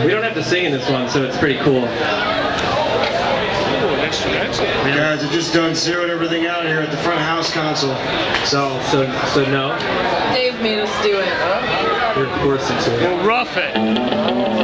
We don't have to sing in this one, so it's pretty cool. Guys, I just done zeroed everything out here at the front house console. So no. Dave made us do it. You're forced into it. We'll rough it.